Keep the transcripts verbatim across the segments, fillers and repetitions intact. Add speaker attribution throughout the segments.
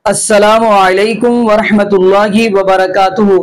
Speaker 1: अस्सलामु अलैकुम वरहमतुल्लाहि वबरकातुहू।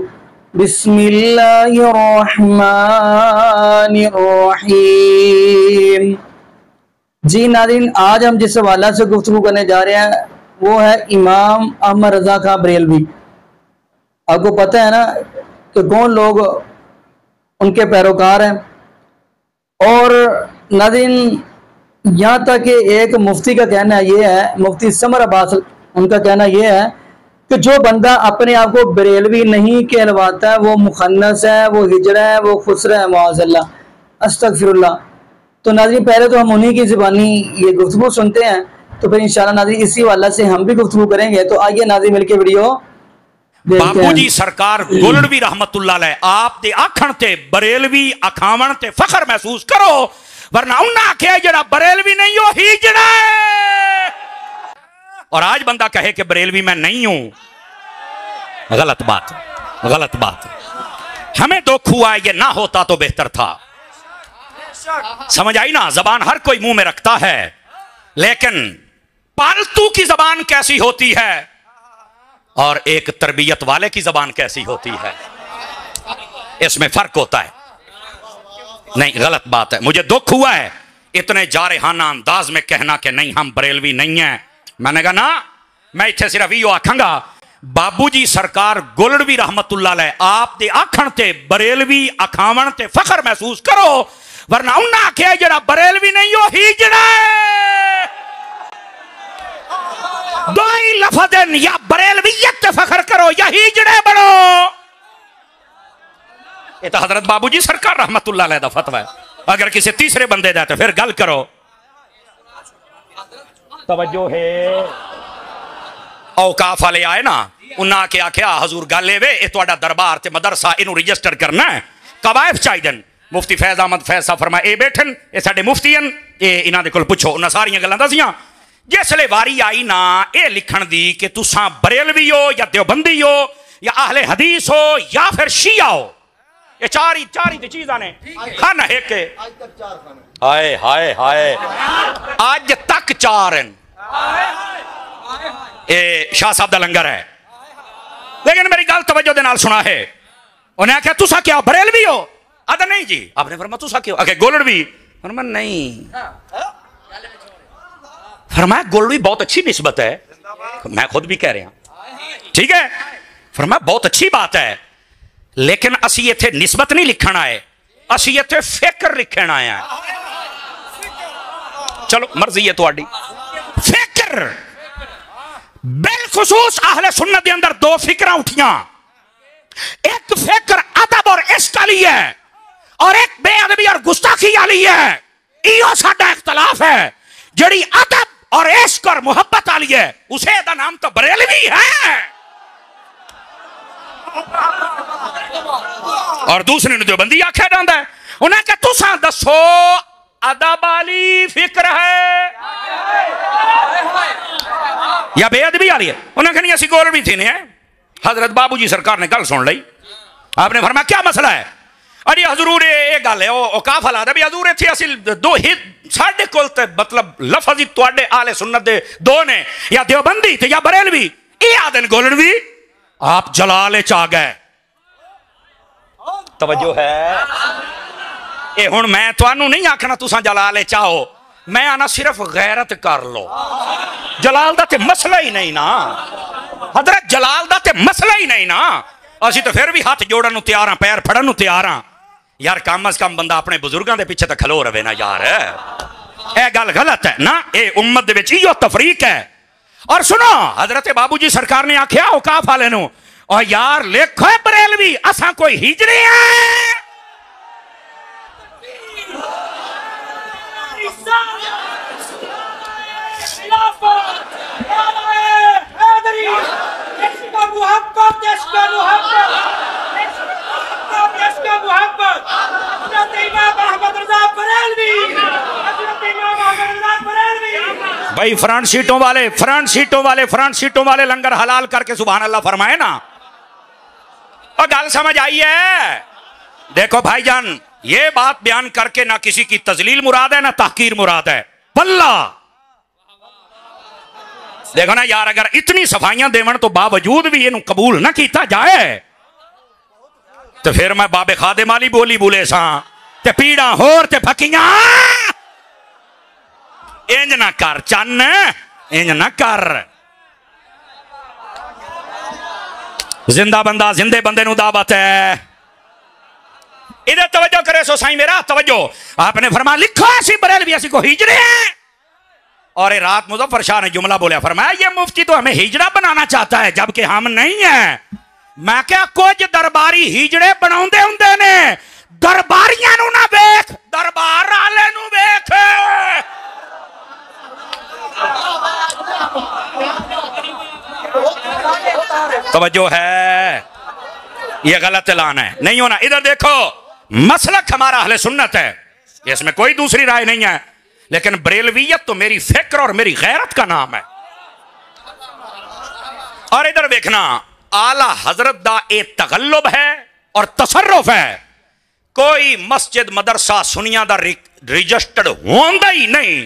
Speaker 1: बिस्मिल्लाहिर्रहमानिर्रहीम। जी नाज़रीन, आज हम जिस हवाला से गुफ्तगू करने जा रहे हैं वो है इमाम अहमद रज़ा खां बरेलवी। आपको पता है ना कि कौन लोग उनके पैरोकार हैं। और नाज़रीन, यहाँ तक कि एक मुफ्ती का कहना ये है, मुफ्ती समर अब्बास, उनका कहना यह है कि जो बंदा अपने आप को बरेलवी नहीं कहलवाता है वो मुखन्नस है, वो हिजड़ा है, वो खुसरा है, माअज़ल्लाह, अस्तगफिरुल्लाह। तो नाज़रीन, पहले तो हम उन्हीं की ज़बानी ये गुफ्तगू सुनते हैं, तो फिर इंशाअल्लाह नाज़रीन इसी वाला से हम भी गुफ्तगू करेंगे। तो आइए नाज़रीन मिलके वीडियो
Speaker 2: बाबूजी सरकार गोलड़वी रहमतुल्लाह अलैह आप दे आखण ते बरेलवी अखावण ते फखर महसूस करो, वरना उन्हें आख्या जरा बरेलवी नहीं हो हिजड़ा है। और आज बंदा कहे कि बरेलवी मैं नहीं हूं, गलत बात, गलत बात। हमें दुख हुआ ये ना होता तो बेहतर था। समझ आई ना? जबान हर कोई मुंह में रखता है, लेकिन पालतू की जबान कैसी होती है और एक तरबियत वाले की जबान कैसी होती है, इसमें फर्क होता है। नहीं, गलत बात है। मुझे दुख हुआ है इतने जारहाना अंदाज में कहना कि नहीं हम बरेलवी नहीं है। मैंने कहा ना, मैं इतने सिर्फ यो आखांगा बाबूजी सरकार गोलड़वी रहमतुल्लाह अलैह आप दे आखण ते बरेलवी अखावण ते फखर महसूस करो, वरना उन्हें आख्या जरा बरेलवी नहीं हो हिजड़ा है। दो ही लफ्ज़ हैं, या बरेलवियत ते फखर करो या हिजड़े बनो। ये तो हजरत बाबूजी सरकार रहमतुल्लाह अलैह दा फतवा है। अगर किसी तीसरे बंदे दा तो फिर गल करो। तवज्जो है। औकाफ वाले आए ना, उन्हें आके आख्या हजूर गल एवे ए तुहाडा दरबार ते मदरसा इनू रजिस्टर करना है, कवायद चाहिए। मुफ्ती फैज अहमद फैज साहब फरमाए ए बैठन, ये साडे मुफ्ती हैं, ये इन्हां दे कोल पुछो। उन्हें सारियां गल्लां दसियां। जिसले वारी आई ना ये लिखण दी कि तुसां बरेलवी हो या देवबंदी हो या अहले हदीस हो या फिर शिया हो, ये चार ही चार ही चीज़ां ने खाना है के हाय हाय हाय आज तक चार हैं। ये शाह साहब दा लंगर है। लेकिन मेरी गल तवज्जो दे नाल सुना है। उन्हें आख्या तुसा क्या बरेलवी हो? आदा नहीं जी। आपने फरमाया तुसा क्यों? आखे गोलड़वी। फरमाया नहीं। फरमाया गोलड़वी बहुत अच्छी निस्बत है, मैं खुद भी कह रहा, ठीक है। फरमाया बहुत अच्छी बात है, लेकिन असी इत्थे निस्बत नहीं लिखण आए, असी इत्थे फिक्र लिखण आए हैं। चलो मर्जी है तुहाडी। फिक्र बिलखुसूस अहले सुन्नत के अंदर दो फिक्र उठियां। एक फिक्र अदब और इश्क वाली है और एक बेअदबी और गुस्ताखी वाली है। इहो साडा इख्तलाफ है। जड़ी अदब और इश्क और मोहब्बत वाली है उसे दा नाम तो बरेलवी है, और दूसरे ने देवबंदी आख्या जाता है। उन्हें कहा तुसा दसो अदब वाली फिक्र है या बेअदबी वाली है? उन्हें कहा नहीं असी गोलड़वी थी ने। हजरत बाबूजी सरकार ने गल सुन ली। आपने फरमाया क्या मसला है? अरे हजूर ये गल है वो काफ हालात है भी हजूर इत्थे असी दो ही साढ़े कोल ते मतलब लफज ही तुहाडे आले सुन्नत दे दो ने, या देवबंदी ते या बरेलवी। ये आदन गोलड़वी। आप जलाल च आ गए। तवज्जो है। ये हुण मैं तुहानू नहीं आखना तुसां जलाल च आओ, मैं आना सिर्फ गैरत कर लो। जलाल दा ते मसला ही नहीं ना हजरत, जलाल दा ते मसला ही नहीं ना। असी तो फिर भी हाथ जोड़न नूं तैयार हां, पैर फड़न नूं तैयार हां। यार कम अज कम बंदा अपने बुजुर्गों के पीछे तो खलो रहे ना यार। यह गल गलत है ना। ये उम्मत दे विच इहो तफरीक है। और सुनो, हजरत बाबूजी सरकार ने आख्या औकाफ वाले नूं, और यार लिखो बरेलवी असां कोई हिजड़े हैं। भाई फ्रंट सीटों वाले फ्रंट सीटों वाले फ्रंट सीटों वाले लंगर हलाल करके सुभान अल्लाह फरमाए ना। और गल समझ आई है? देखो भाईजान, ये बात बयान करके ना किसी की तजलील मुराद है ना तहकीर मुराद है। बल्ला देखो ना यार, अगर इतनी सफाइयां देवन तो बावजूद भी इनू कबूल ना किया जाए तो फिर मैं बाबे खादिम वाली बोली बोले सा ते पीड़ा होर ते फकियां इंज ना कर चन्न, इंज ना कर। जिंदा बंदा जिंदे बंदे नू दावत है। इधर तवज्जो करे सो साईं मेरा तवज्जो। आपने फरमाया लिखो ऐसी बरेलवी ऐसी को हिजड़े हैं। और ये रात मुजफ्फर शाह ने जुमला बोला, फरमाया ये मुफ्ती तो हमें हिजड़ा बनाना चाहता है जबकि हम नहीं है। मैं क्या कुछ दरबारी हिजड़े बनाउंदे हुंदे ने, दरबारियां नू ना वेख, दरबार वाले नू वेख। तवज्जो है, ये गलत ऐलान है, नहीं होना। इधर देखो, मसलक हमारा अहले सुन्नत है, इसमें कोई दूसरी राय नहीं है, लेकिन बरेलवियत तो मेरी फिक्र और मेरी गैरत का नाम है। और इधर देखना, आला हजरत दा एक तगल्लुब है और तसर्रुफ है। कोई मस्जिद मदरसा सुनिया दा रजिस्टर्ड होंदा ही नहीं,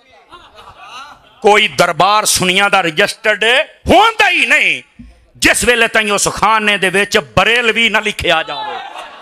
Speaker 2: कोई दरबार सुनिया दा रजिस्टर्ड होंदा ही नहीं जिस वेले ताईं उस खाने दे विच बरेलवी ना लिखिया जाए।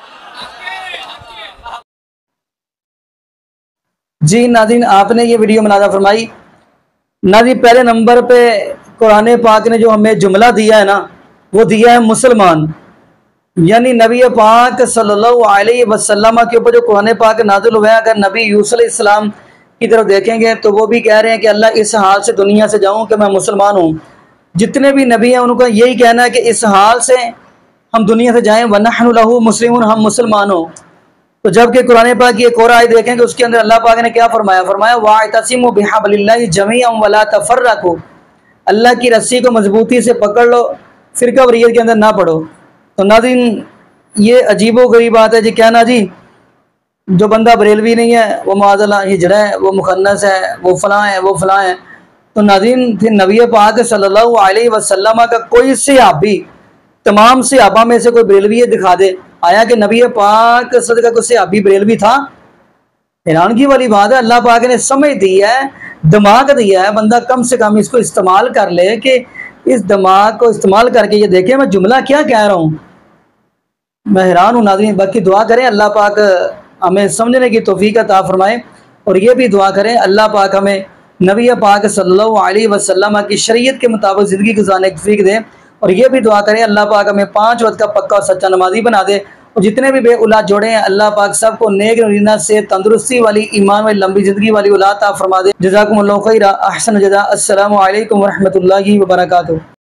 Speaker 1: जी नाज़रीन, आपने ये वीडियो मुनाज़ा फरमाई। नाज़रीन, पहले नंबर पे कुरान पाक ने जो हमें जुमला दिया है ना, वो दिया है मुसलमान, यानी नबी पाक सल्लल्लाहु अलैहि वसल्लम के ऊपर जो कुरान पाक नाज़िल हुआ है। अगर नबी यूसुफ अलैहिस्सलाम की तरफ देखेंगे तो वो भी कह रहे हैं कि अल्लाह इस हाल से दुनिया से जाऊं कि मैं मुसलमान हूँ। जितने भी नबी हैं उनका यही कहना है कि इस हाल से हम दुनिया से जाएं, वनहनु लहू मुस्लिमून, हम मुसलमान हो। तो जबकि कुरान पाक की एक और आयत देखेंगे, उसके अंदर अल्लाह पाक ने क्या फरमाया, फरमाया वाअतसिमू बिहब्लिल्लाहि जमीअन वला तफर्रकू, अल्लाह की रस्सी को मजबूती से पकड़ लो, फिरका वरीयत के अंदर ना पड़ो। तो नाज़रीन, ये अजीबो गरीब बात है जी। क्या ना जी, जो बंदा बरेलवी नहीं है वो माज़अल्लाह हिजड़ा है, वो मुखन्नस है, वो फलां है, वो फलां है। तो नाज़रीन, फिर नबी पाक सल्लल्लाहु अलैहि वसल्लम का कोई सहाबी, तमाम सहाबा में से कोई बरेलवी दिखा दे, आया कि नबी पाक सदका कोई सहाबी बरेलवी था? हैरान की वाली बात है। अल्लाह पाक ने समझ दी है, दिमाग दिया है, बंदा कम से कम इसको इस्तेमाल कर ले कि इस दिमाग को इस्तेमाल करके ये देखे मैं जुमला क्या कह रहा हूँ। मैं हैरान हूँ नाज़रीन। बाकी दुआ करें अल्लाह पाक हमें समझने की तौफीक अता फरमाए, और ये भी दुआ करें अल्लाह पाक हमें नबी पाक सल्लल्लाहु अलैहि वसल्लम की शरीयत के मुताबिक ज़िंदगी गुजारने की तौफीक दे। और ये भी दुआ करें अल्लाह पाक हमें पाँच वक्त का पक्का और सच्चा नमाजी बना दे। और जितने भी बे औलाद जोड़े हैं अल्लाह पाक सबको नेक नरीना से तंदुरुस्ती वाली, ईमान वाली, लंबी ज़िंदगी वाली औलाद अता फरमा दे। जज़ाकुमुल्लाहु खैरा, अहसन जज़ा। अस्सलामु अलैकुम व रहमतुल्लाहि व बरकातुहू।